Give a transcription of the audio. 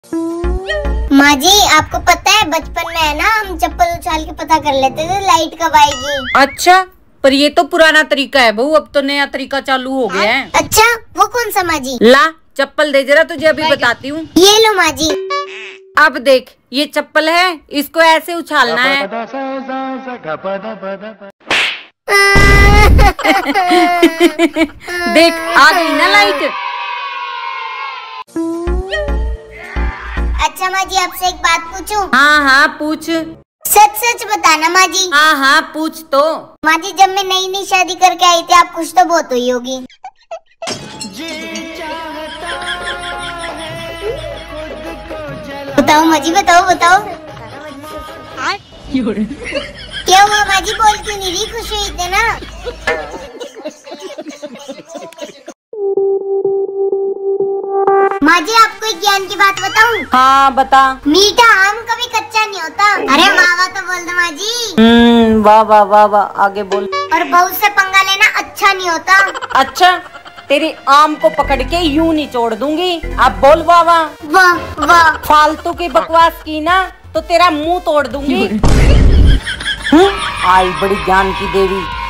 माँ जी आपको पता है बचपन में है ना हम चप्पल उछाल के पता कर लेते थे लाइट कब आएगी। अच्छा, पर ये तो पुराना तरीका है बहू, अब तो नया तरीका चालू हो गया है। अच्छा वो कौन सा माँ जी? ला चप्पल दे जरा, तुझे अभी बताती हूँ। ये लो माँ जी। अब देख, ये चप्पल है, इसको ऐसे उछालना है। देख आ गई ना लाइट। अच्छा माँ जी आपसे एक बात पूछूं? हाँ हाँ पूछ। सच सच बताना माँ जी। हाँ हाँ पूछ तो। माँ जी जब मैं नई नई शादी करके आई थी आप खुश तो बहुत हुई होगी। बताओ माँ जी बताओ बताओ। क्या हुआ माँ जी, बोल क्यों नहीं रही? खुश हुई थे ना। माँ जी आपको एक ज्ञान की बात बताऊं? हाँ बता। मीठा आम कभी कच्चा नहीं होता। अरे वाह वाह तो बोल दो माँ जी। वाह वाह वाह वाह, आगे बोल। और बहू से पंगा लेना अच्छा नहीं होता। अच्छा, तेरी आम को पकड़ के यूं निचोड़ दूंगी। अब बोल वाह वाह। वाह वाह। फालतू की बकवास की ना तो तेरा मुंह तोड़ दूंगी। आई बड़ी ज्ञान की देवी।